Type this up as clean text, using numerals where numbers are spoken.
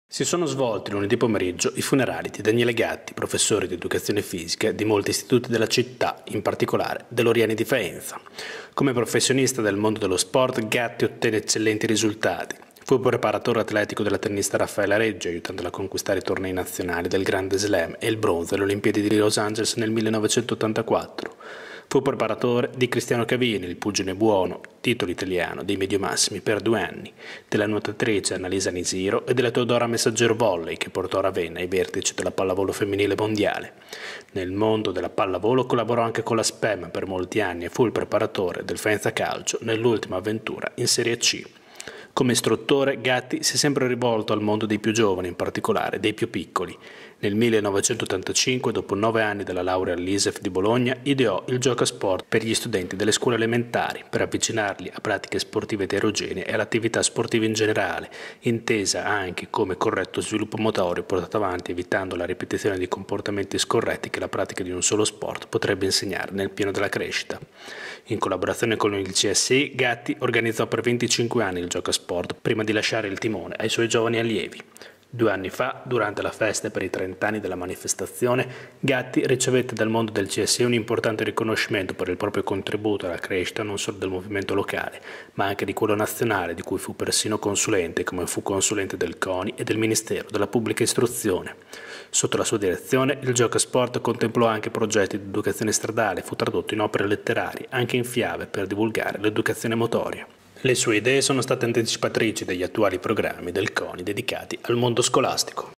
Si sono svolti lunedì pomeriggio i funerali di Daniele Gatti, professore di educazione fisica di molti istituti della città, in particolare dell'Oriani di Faenza. Come professionista del mondo dello sport, Gatti ottenne eccellenti risultati. Fu preparatore atletico della tennista Raffaella Reggi, aiutandola a conquistare i tornei nazionali del Grande Slam e il bronzo alle Olimpiadi di Los Angeles nel 1984. Fu preparatore di Cristiano Cavini, il pugile buono, titolo italiano dei mediomassimi per 2 anni, della nuotatrice Annalisa Nisiro e della Teodora Messaggero Volley, che portò Ravenna ai vertici della pallavolo femminile mondiale. Nel mondo della pallavolo collaborò anche con la SPEM per molti anni e fu il preparatore del Faenza Calcio nell'ultima avventura in Serie C. Come istruttore, Gatti si è sempre rivolto al mondo dei più giovani, in particolare dei più piccoli. Nel 1985, dopo 9 anni dalla laurea all'ISEF di Bologna, ideò il giocasport per gli studenti delle scuole elementari, per avvicinarli a pratiche sportive eterogenee e all'attività sportiva in generale, intesa anche come corretto sviluppo motorio portato avanti evitando la ripetizione di comportamenti scorretti che la pratica di un solo sport potrebbe insegnare nel pieno della crescita. In collaborazione con il CSI, Gatti organizzò per 25 anni il giocasport prima di lasciare il timone ai suoi giovani allievi. 2 anni fa, durante la festa per i 30 anni della manifestazione, Gatti ricevette dal mondo del CSI un importante riconoscimento per il proprio contributo alla crescita non solo del movimento locale, ma anche di quello nazionale, di cui fu persino consulente, come fu consulente del CONI e del Ministero della Pubblica Istruzione. Sotto la sua direzione, il giocasport contemplò anche progetti di educazione stradale e fu tradotto in opere letterarie, anche in fiabe, per divulgare l'educazione motoria. Le sue idee sono state anticipatrici degli attuali programmi del CONI dedicati al mondo scolastico.